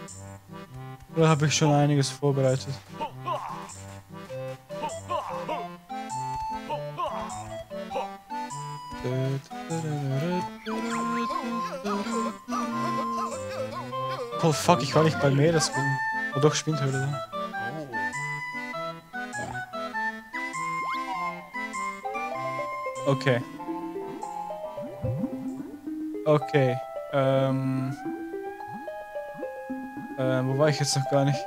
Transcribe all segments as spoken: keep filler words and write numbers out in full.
Oder habe ich schon einiges vorbereitet? Oh fuck, ich war nicht bei Meeresgrund. Oh doch, Spindhöhle. Okay. Okay. Ähm. Ähm, wo war ich jetzt noch gar nicht?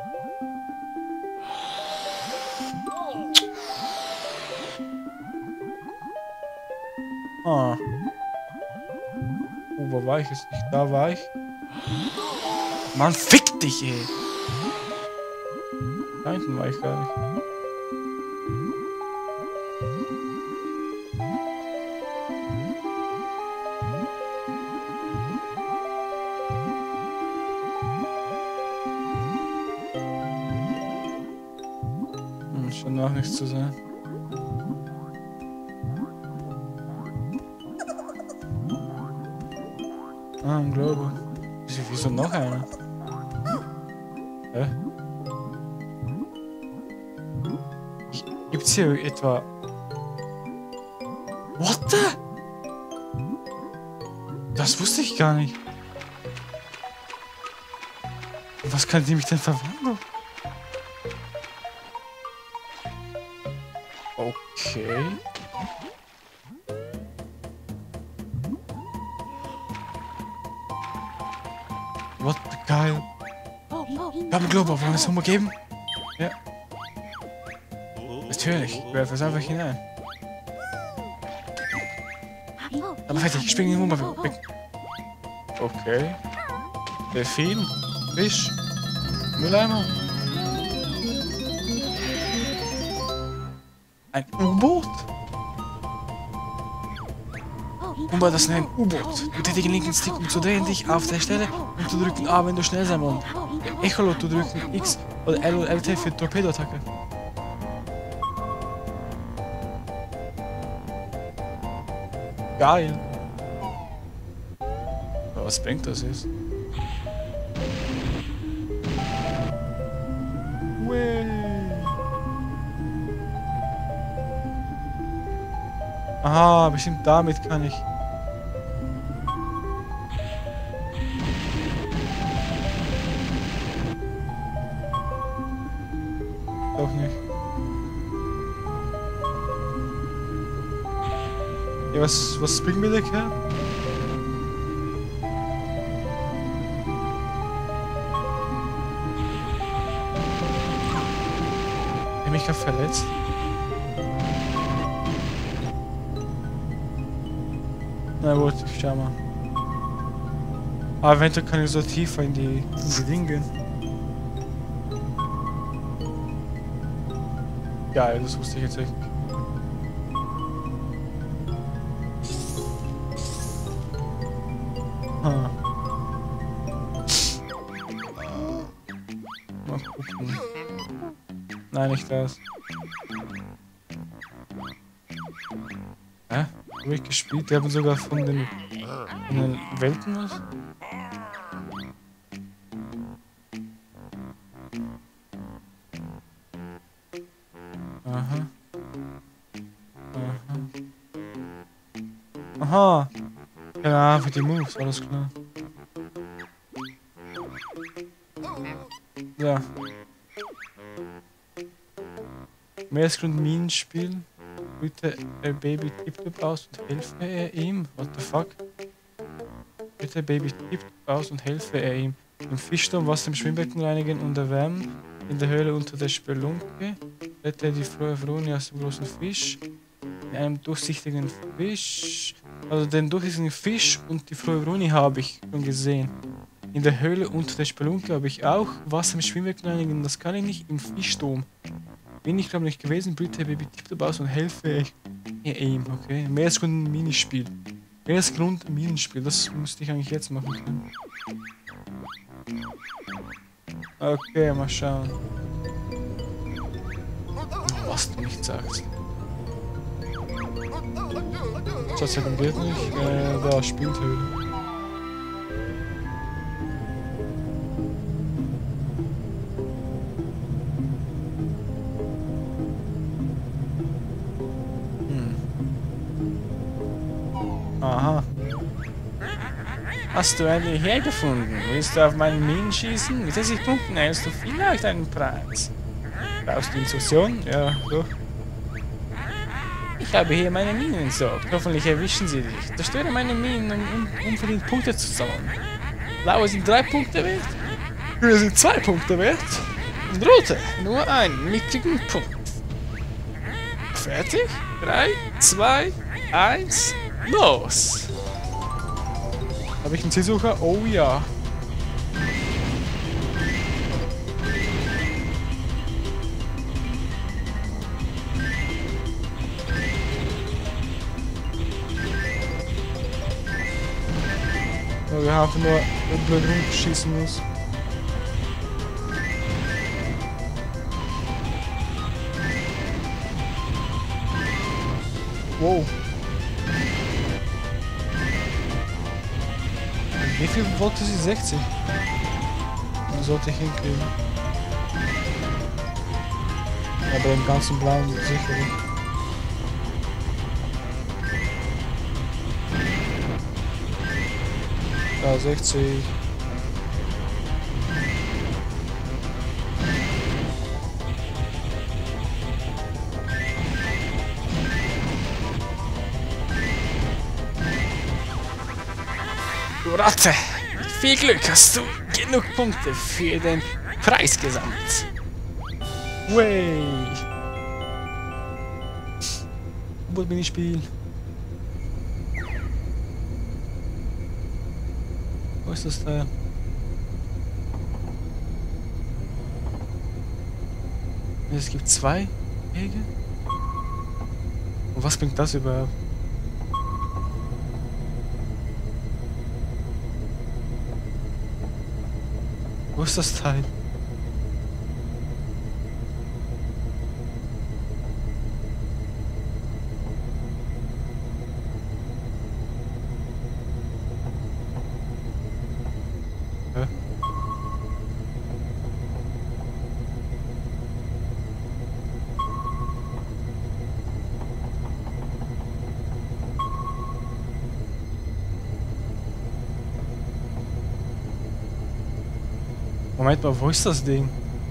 Ah. Oh, wo war ich jetzt nicht? Da war ich. Mann, fick dich, ey! Da hinten war ich gar nicht. Hm, scheint auch nichts zu sein. Ah, ein Glaube. Wieso, wieso noch einer? Hä? Gibt's hier etwa... What the? Das wusste ich gar nicht. Was kann die mich denn verwandeln? Okay. What the geil. Double Globe, wollen wir es nochmal geben? Ja. Natürlich, werfe es einfach hinein. Aber fertig, ich springe den Hummer weg. Okay. Delfin, Fisch, Mülleimer. Ein U-Boot? Hummer, das ist ein U-Boot. Betätige den linken Stick, um zu drehen, dich auf der Stelle und zu drücken A, wenn du schnell sein willst. Echolot, du drücken X oder L oder L T für Torpedoattacke. Geil. Aber was bringt das jetzt? Aha, bestimmt damit kann ich. Doch nicht. Ja, was, was bringt mir der Kerl? Ich hab mich gerade verletzt. Na gut, schau mal. Aber eventuell kann ich so tiefer in die, in die Dinge gehen. Geil, das wusste ich jetzt echt nicht. Ah. Mal gucken. Nein, nicht das. Hä? Hab ich gespielt? Die haben sogar von den, von den Welten was? Aha. Aha. Aha. Ja, für die Moves, alles klar. Ja. Meeresgrund Minenspiel. Bitte der Baby tippt aus und helfe er ihm. What the fuck? Bitte Baby tippt aus und helfe er ihm. Im Fischturm Wasser im Schwimmbecken reinigen und erwärmen. In der Höhle unter der Spelunke. Rette die Frohe aus dem großen Fisch. In einem durchsichtigen Fisch. Also den durchsichtigen Fisch und die Frohe Bruni habe ich schon gesehen. In der Höhle unter der Spelunke habe ich auch Wasser im Schwimmbecken reinigen. Das kann ich nicht im Fischturm. Bin ich glaube nicht gewesen, bitte Baby tippt aus und helfe ich ihm, okay? Meeresgrund Minispiel. Meeresgrund Minenspiel, das müsste ich eigentlich jetzt machen können. Okay, mal schauen. Was du nicht sagst. Schatzhecken geht nicht, äh, da Spindhöhle. Hast du endlich hergefunden? Willst du auf meinen Minen schießen? Mit sechzig Punkten erhältst du vielleicht einen Preis. Brauchst du Instruktionen? Ja, so. Ich habe hier meine Minen entsorgt. Hoffentlich erwischen sie dich. Zerstöre meine Minen, um unverdient Punkte zu sammeln. Blaue sind drei Punkte wert. Grüne sind zwei Punkte wert. Und rote nur einen mickrigen Punkt. Fertig? drei, zwei, eins, los! Habe ich einen Zielsucher? Oh ja. Wir haben nur blöd rumschießen muss. Wow. Wie viel wollte sie? sechzig? Das sollte ich hinkriegen. Aber im ganzen blauen sicher nicht. Ja, sechzig. Du Ratte! Mit viel Glück hast du genug Punkte für den Preis gesammelt. Way! Wo bin ich Spiel? Wo ist das Teil? Es gibt zwei Wege. Und was bringt das überhaupt? Wo ist das Teil? Hä? Moment mal, wo ist das Ding?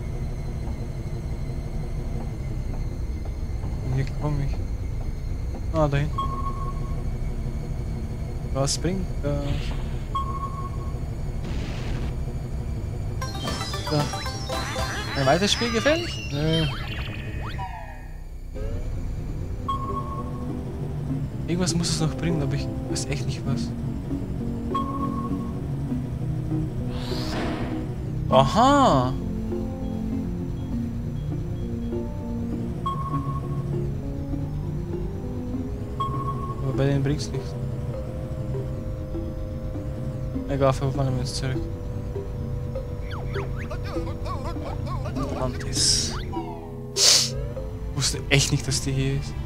Hier komme ich. Ah, da hinten. Was bringt das? Da. Ein weiteres Spiel gefällig? Nö. Irgendwas muss es noch bringen, aber ich weiß echt nicht was. Aha! Aber bei denen bringt's nichts. Egal, verwandeln wir uns zurück. Mantis. Ich wusste echt nicht, dass die hier ist.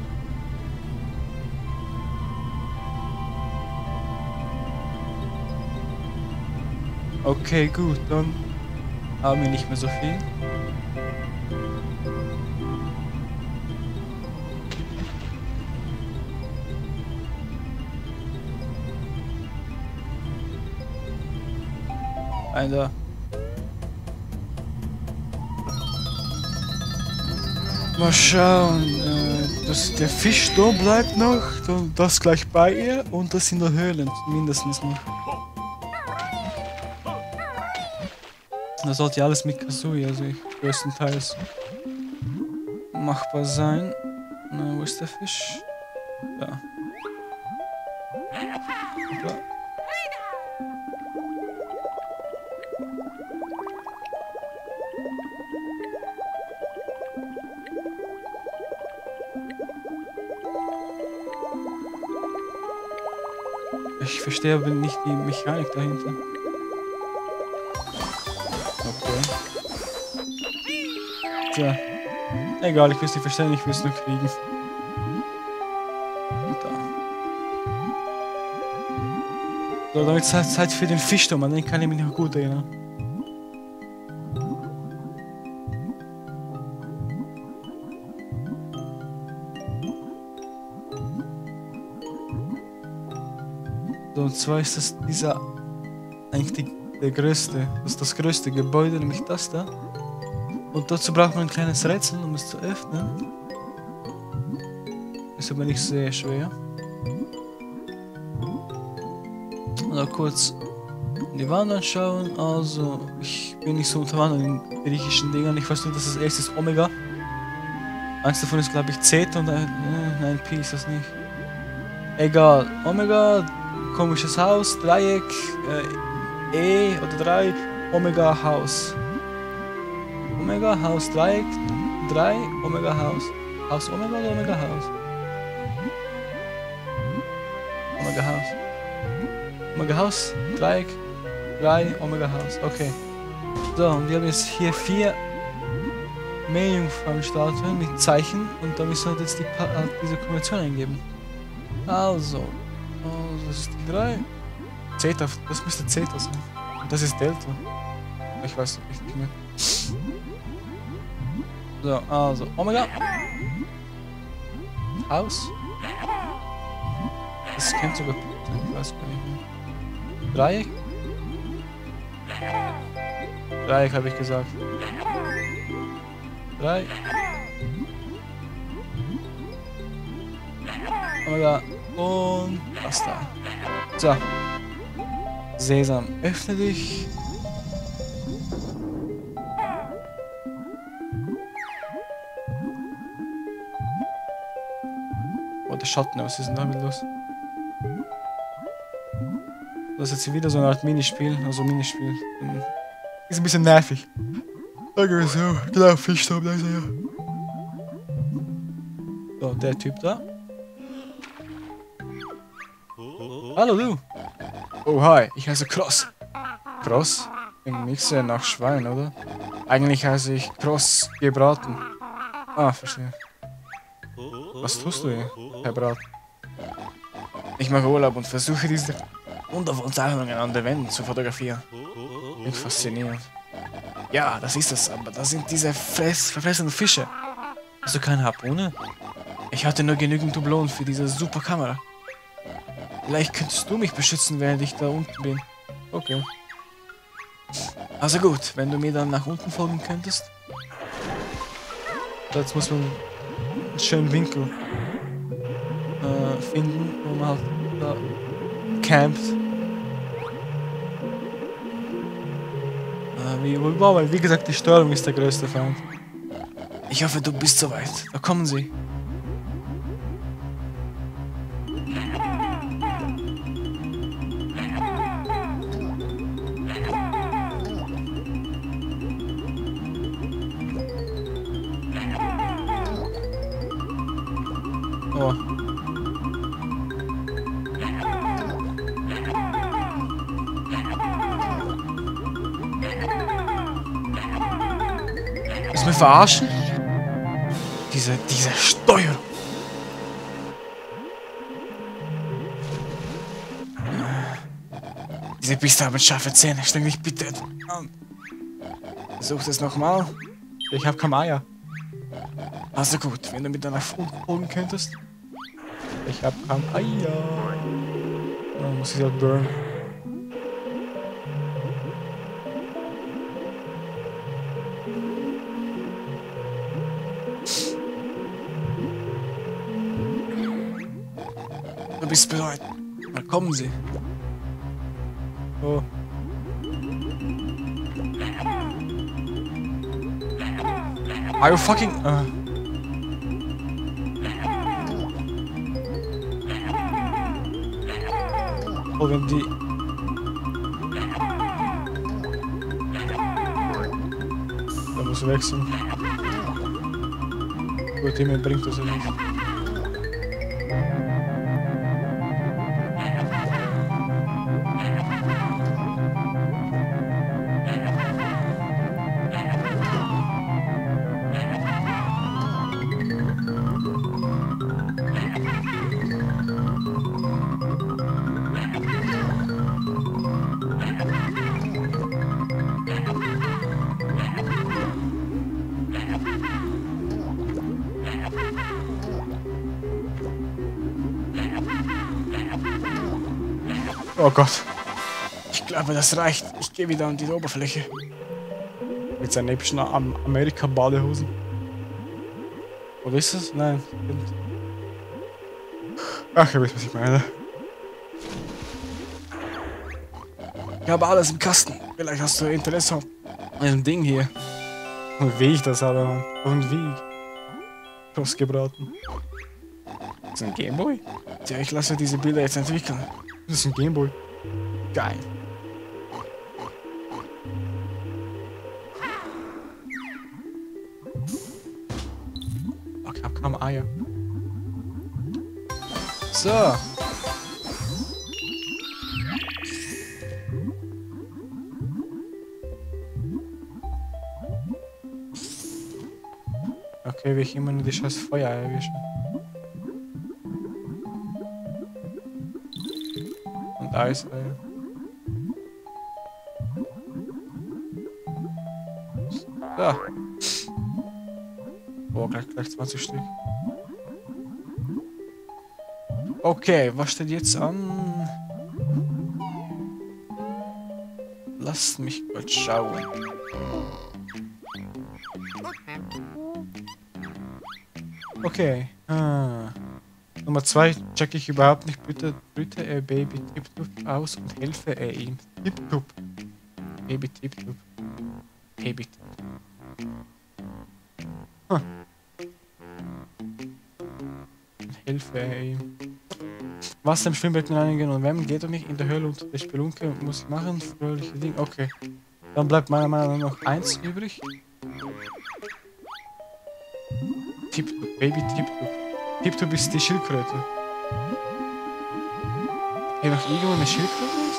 Okay, gut, dann haben wir nicht mehr so viel. Ein da. Mal schauen, äh, das, der Fischturm bleibt noch, das gleich bei ihr und das sind die Höhlen, mindestens noch. Das sollte ja alles mit Kazooie, also größtenteils machbar sein. Na, wo ist der Fisch? Da. Da. Ich verstehe aber nicht die Mechanik dahinter. Okay. Tja. Egal, ich will es nicht verstehen, ich will es nur kriegen. Und da. So, damit ist halt Zeit für den Fischturm, an den kann ich mich noch gut erinnern. So, und zwar ist das dieser eigentlich die, der größte, das ist das größte Gebäude, nämlich das da. Und dazu braucht man ein kleines Rätsel, um es zu öffnen. Ist aber nicht sehr schwer. Mal kurz in die Wand anschauen. Also, ich bin nicht so unterwandert in griechischen Dingern. Ich weiß nur, dass das erste ist Omega. Eins davon ist, glaube ich, Zeta und ein, äh, nein, Pi ist das nicht. Egal. Omega, komisches Haus, Dreieck, äh, E oder drei, Omega Haus. Omega Haus, Dreieck, drei, Omega Haus. Haus Omega oder Omega Haus? Omega Haus. Omega Haus, Dreieck, drei, Omega Haus. Okay. So, und wir haben jetzt hier vier Meerjungfrauenstatuen mit Zeichen und da müssen wir jetzt die pa äh, diese Kombination eingeben. Also, also, das ist die drei. Zeta, das müsste Zeta sein. Und das ist Delta. Ich weiß nicht mehr. So, also, Omega. Haus. Das kennt sogar sein, ich weiß gar nicht mehr. Dreieck. Dreieck habe ich gesagt. Drei. Omega. Und was da. So. Sesam, öffne dich. Oh, der Schatten, was ist denn damit los? Das ist jetzt wieder so eine Art Minispiel, also Minispiel. Ist ein bisschen nervig. Sagen wir so, genau, Fischstab, da ist er ja. So, der Typ da. Hallo du. Oh hi, ich heiße Cross. Cross? Klingt nicht sehr nach Schwein, oder? Eigentlich heiße ich Cross gebraten. Ah, verstehe. Was tust du hier, Herr Brat? Ich mache Urlaub und versuche diese wundervollen Zeichnungen an den Wänden zu fotografieren. Klingt faszinierend. Ja, das ist es, aber das sind diese fress verfressenen Fische. Hast du keine Harpune? Ich hatte nur genügend Dublonen für diese super Kamera. Vielleicht könntest du mich beschützen, während ich da unten bin. Okay. Also gut, wenn du mir dann nach unten folgen könntest. Jetzt muss man einen schönen Winkel äh, finden, wo man halt da campt. Äh, wie, wow, weil wie gesagt, die Steuerung ist der größte Feind. Ich hoffe, du bist soweit. Da kommen sie. Oh. Willst du mich verarschen? Diese, diese Steuerung. Diese Biester haben scharfe Zähne. Streng dich bitte an. Versuch es nochmal. Ich hab Kamaya. Also gut, wenn du mit deiner Fuß folgen könntest. Ich hab Kamaya. Oh, muss ich halt burn. Du bist bereit. Na kommen Sie. Oh. Are you fucking... Uh. Oh, wenn die... Da muss ich wechseln. Gut, jemand bringt das ja nicht. Oh Gott. Ich glaube, das reicht. Ich gehe wieder an die Oberfläche. Mit seinen epischen Am Amerika-Badehosen. Oder ist es? Nein. Ach, ihr wisst, was ich meine. Ich habe alles im Kasten. Vielleicht hast du Interesse an diesem Ding hier. Und wie ich das habe. Und wie. Toastgebraten. Das ist ein Gameboy? Tja, ich lasse diese Bilder jetzt entwickeln. Das ist ein Gameboy. Geil. Okay, hab kaum Eier. So. Okay, wie ich immer nur die scheiß Feuer erwischen. Und Eiseier. So. Oh, gleich, gleich zwanzig Stück. Okay, was steht jetzt an? Lasst mich kurz schauen. Okay. Ah. Nummer zwei checke ich überhaupt nicht. Bitte, bitte, er Baby Tiptup aus und helfe er ihm. Tiptup. Baby Tiptup. Baby Tiptup. Huh. Hilfe er ihm. Wasser im Schwimmbecken reinigen und wärmen geht doch nicht. In der Höhle unter der Spelunke muss ich machen. Fröhliche Dinge. Okay. Dann bleibt meiner Meinung nach noch eins übrig. Tiptup, Baby Tiptup. Tiptup ist die Schildkröte. Hier noch irgendwo eine Schildkröte ist?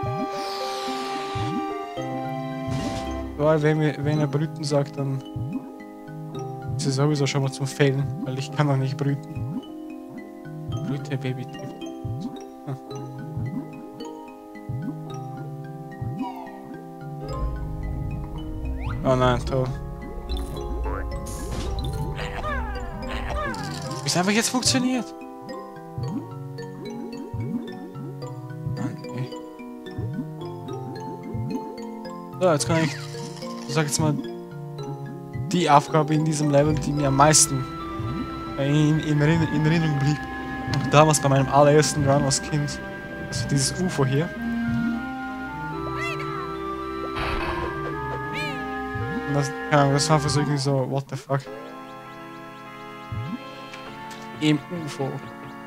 Weil wenn, wir, wenn er brüten sagt, dann ist es sowieso schon mal zum Fällen, weil ich kann noch nicht brüten. Brüte, Baby Tiptup. Hm. Oh nein, toll. Wie es einfach jetzt funktioniert. Okay. So, jetzt kann ich, ich sag jetzt mal, die Aufgabe in diesem Level, die mir am meisten in, in, in Erinnerung blieb. Und damals bei meinem allerersten Run als Kind. Also dieses U F O hier. Und das, keine Ahnung, das war einfach so irgendwie so, what the fuck. Im U F O.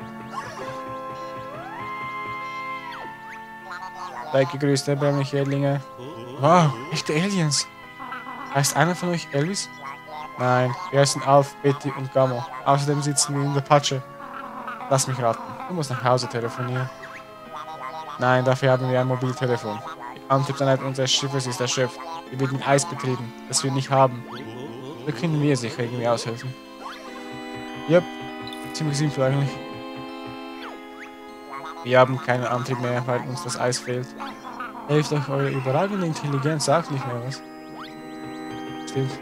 Seid gegrüßt, erbärmliche Erdlinge. Wow, echte Aliens. Heißt einer von euch Elvis? Nein, wir heißen Alf, Betty und Gamma. Außerdem sitzen wir in der Patsche. Lass mich raten, du musst nach Hause telefonieren. Nein, dafür haben wir ein Mobiltelefon. Die Antriebseinheit unseres Schiffes ist erschöpft. Wir wird mit Eis betrieben, das wir nicht haben. Da können wir sicher irgendwie aushelfen. Yep. Ziemlich simpel eigentlich. Wir haben keinen Antrieb mehr, weil uns das Eis fehlt. Hilft euch eure überragende Intelligenz, sagt nicht mehr was. Stimmt.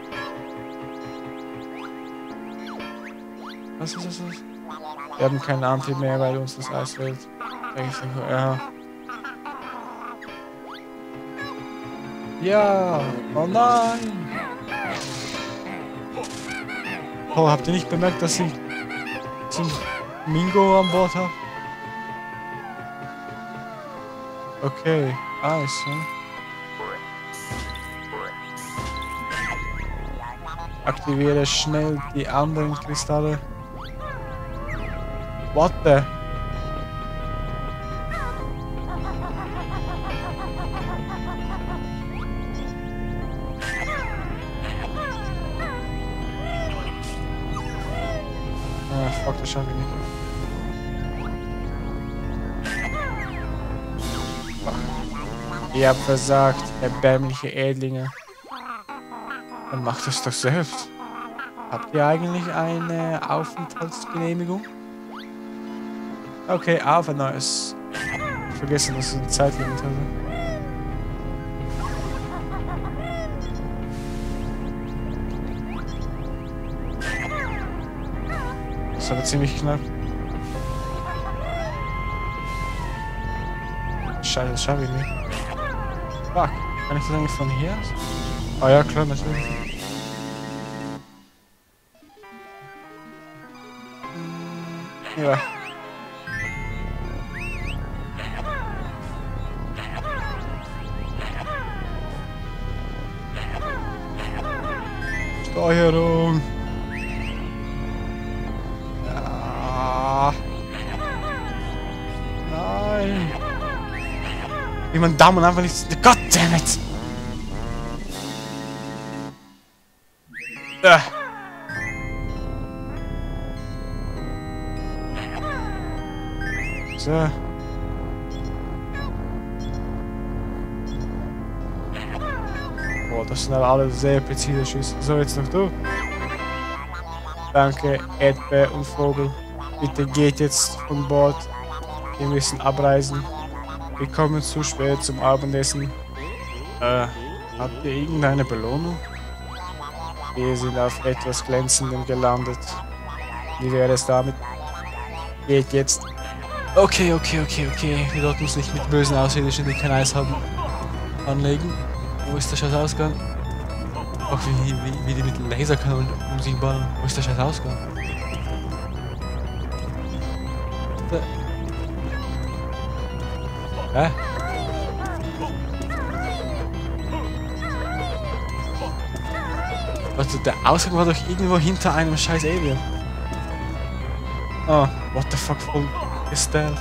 Was ist das? Wir haben keinen Antrieb mehr, weil uns das Eis fehlt. Ja. Ja, oh nein! Oh, habt ihr nicht bemerkt, dass ich zum Mingo an Bord habe? Okay, Eis, hm? Aktiviere schnell die anderen Kristalle. What the? Ah, fuck, das schaffe ich nicht. Ihr habt versagt, erbärmliche Erdlinge. Dann macht es doch selbst. Habt ihr eigentlich eine Aufenthaltsgenehmigung? Okay, auf ein neues. Vergessen, dass es ein Zeitlimit hatte. Das ist aber ziemlich knapp. Scheiße, das schaffe ich nicht. Fuck. Kann ich das eigentlich von hier aus? Ah ja, klar, natürlich. Ja. Steuerung. Ja. Nein. Wie mein Daumen einfach nicht... Goddammit! Ah. So. Oh, das sind aber alle sehr präzise Schüsse. So, jetzt noch du. Danke, Erdbeer und Vogel. Bitte geht jetzt von Bord. Wir müssen abreisen. Wir kommen zu spät zum Abendessen. Äh, habt ihr irgendeine Belohnung? Wir sind auf etwas Glänzendem gelandet. Wie wäre es damit? Geht jetzt. Okay, okay, okay, okay. Wir sollten uns nicht mit bösen Außerirdischen, die kein Eis haben, anlegen. Wo ist der scheiß Ausgang? Auch wie, wie, wie die mit Laserkanonen um sich bauen. Wo ist der scheiß Ausgang? Da. Hä? Warte, der Ausgang war doch irgendwo hinter einem scheiß Alien. Oh, what the fuck, voll Stealth.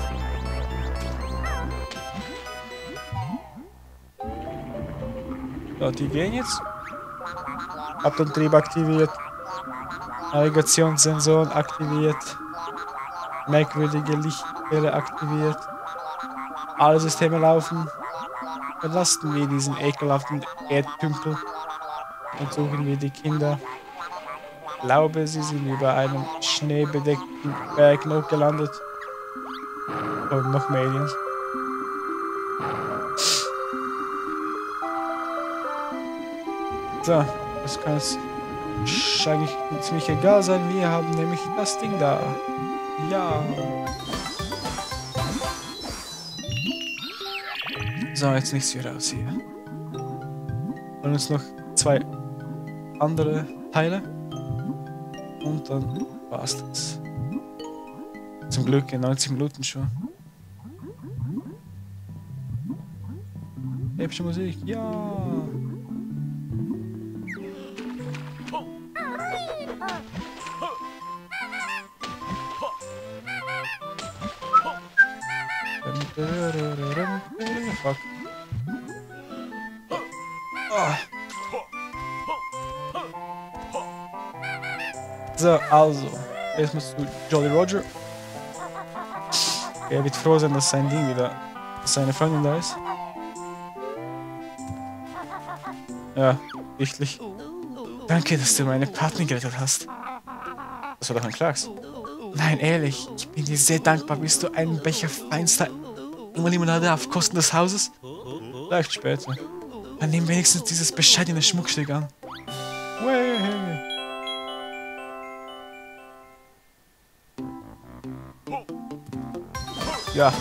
So, die gehen jetzt. Abtrieb aktiviert. Navigationssensoren aktiviert. Merkwürdige Lichtquelle aktiviert. Alle Systeme laufen. Verlassen wir diesen ekelhaften Erdtümpel und suchen wir die Kinder. Ich glaube, sie sind über einem schneebedeckten Berg noch gelandet. Und noch mehr Aliens. So, das kann es wahrscheinlich ziemlich egal sein. Wir haben nämlich das Ding da. Ja. So, jetzt nichts wieder raus hier. Und jetzt noch zwei andere Teile. Und dann war's das. Zum Glück in neunzig Minuten schon. Epische Musik, ja. Fuck. Oh. So, also. Erstmal zu Jolly Roger. Er wird froh sein, dass sein Ding wieder, dass seine Freundin da ist. Ja, sichtlich. Danke, dass du meine Partnerin gerettet hast. Das war doch ein Klacks. Nein, ehrlich, ich bin dir sehr dankbar. Bist du einen Becher feinster Limonade auf Kosten des Hauses? Vielleicht später. Dann nimm wenigstens dieses bescheidene Schmuckstück an. Way. Ja.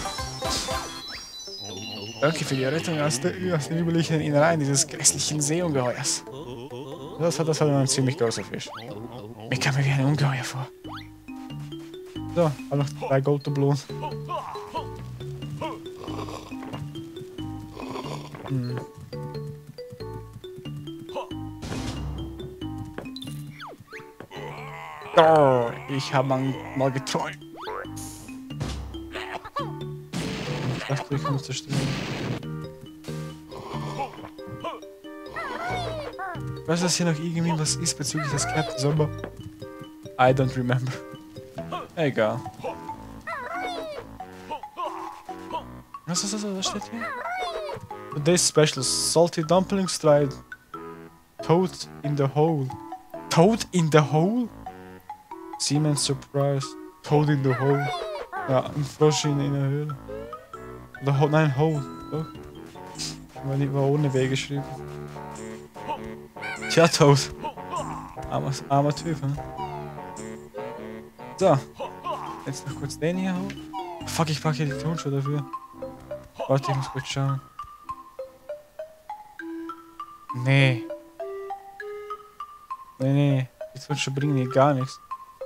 Danke für die Rettung aus, der, aus den üblichen Innereien dieses grässlichen Seeungeheuers. Das hat das halt ein ziemlich großer Fisch. Mir kam mir wie ein Ungeheuer vor. So, auch noch drei Golddublonen. Hm. Oh, ich habe mal geträumt. Ich dachte, ich muss zerstören. Ich weiß, dass hier noch irgendwie was ist bezüglich des Captain Sommer. I don't remember. Egal. Was ist das? Was steht hier? Today's special salty dumplings tried. Toad in the hole. Toad in the hole? Siemens surprise. Toad in the hole. Ja, ein Frosch in, in der Höhle. Oder ho nein, hole. Doch. Weil die war ohne W geschrieben. Tja, Toad. Armer, armer Typ, ne? So. Jetzt noch kurz den hier holen. Fuck, ich packe hier die Tonschuhe dafür. Warte, ich muss kurz schauen. Nee. Nee, nee. Die Twitcher bringen mir gar nichts.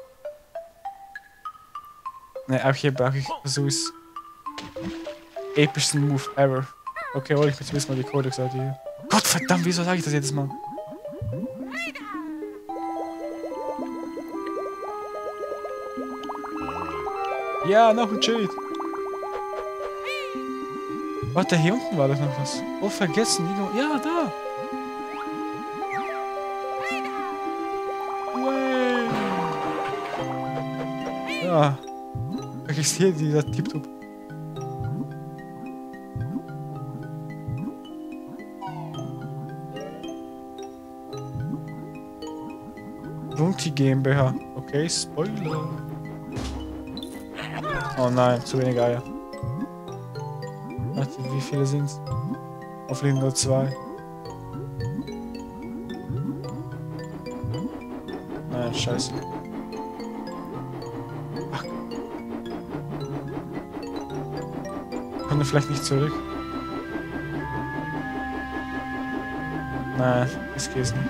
Nee, auch hier brauche ich so ist epischsten Move ever. Okay, hol ich mir zumindest mal die Codex-Seite hier. Gott verdammt, wieso sage ich das jedes Mal? Ja, noch ein Cheat. Warte, hier unten war doch noch was. Oh, vergessen. Ja, da. Way. Ja. Vielleicht ist hier dieser Tiptop. Runti GmbH. Okay, Spoiler. Oh nein, zu wenig Eier. Warte, wie viele sind's? Hoffentlich nur zwei. Nein, scheiße. Ach. Kommen wir vielleicht nicht zurück? Nein, das geht nicht.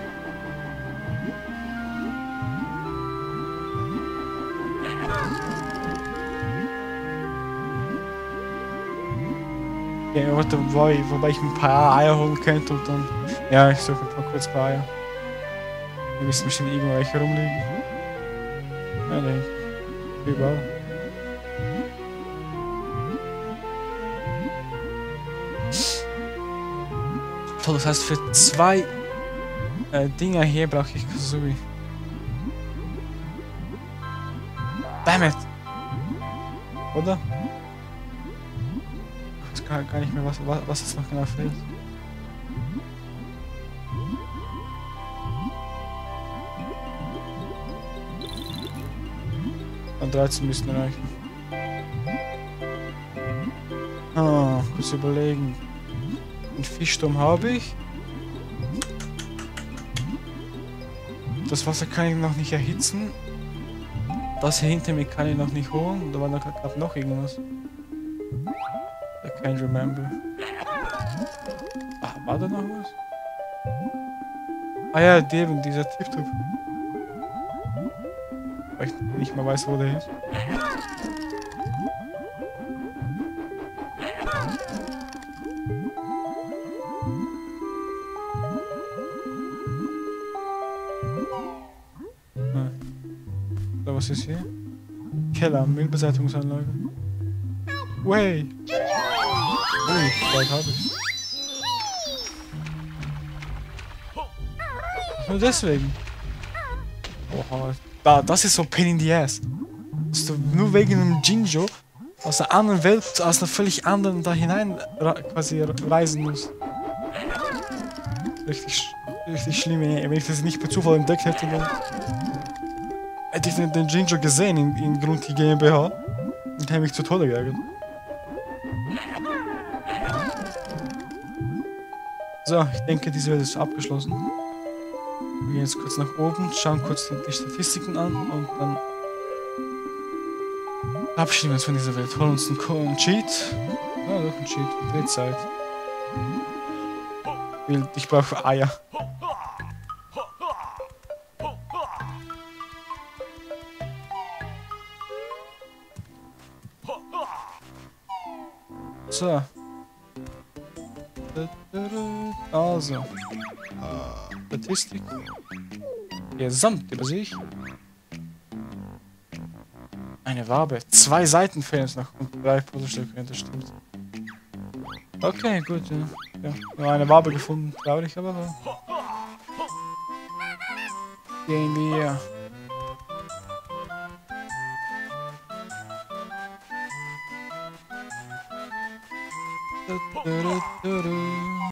Ja, warte, wobei, wobei ich ein paar Eier holen könnte und dann... Ja, ich suche mal kurz ein paar Eier. Die müssen bestimmt irgendwo welche rumliegen. Ja, ne. Überall. Toll, das heißt für zwei äh, Dinger hier brauche ich Kazooie. Damn it! Oder? Ich weiß gar nicht mehr, was, was, was jetzt noch genau fehlt. Und dreizehn müssten reichen. Ah, kurz überlegen. Einen Fischturm habe ich. Das Wasser kann ich noch nicht erhitzen. Das hier hinter mir kann ich noch nicht holen. Da war noch, gerade noch irgendwas. I can't remember. Ah, war da noch was? Ah ja, der, dieser Tiptop. Weil ich nicht mehr weiß, wo der ist. Ah. So, was ist hier? Keller, Müllbeseitigungsanlage. Way! Ui, bald hab ich's. Nur deswegen. Oha. Da, das ist so Pain in the Ass. Dass du nur wegen einem Jinjo aus einer anderen Welt, aus einer völlig anderen da hinein quasi reisen musst. Richtig, richtig schlimm, wenn ich das nicht per Zufall entdeckt hätte, dann hätte ich den, den Jinjo gesehen in, in Grunti GmbH und hätte mich zu Tode geärgert. So, ich denke, diese Welt ist abgeschlossen. Wir gehen jetzt kurz nach oben, schauen kurz die, die Statistiken an und dann verabschieden wir uns von dieser Welt. Holen uns einen, einen Cheat. Ah, doch ein Cheat. Drehzeit. Ich brauche Eier. So. Also. Statistik. Gesamtübersicht. Eine Wabe. Zwei Seiten fehlen es noch und drei Puzzlestücke, das stimmt. Okay, gut, ja. Ja, nur eine Wabe gefunden, traurig, aber so. Gehen wir. Da, da, da, da, da.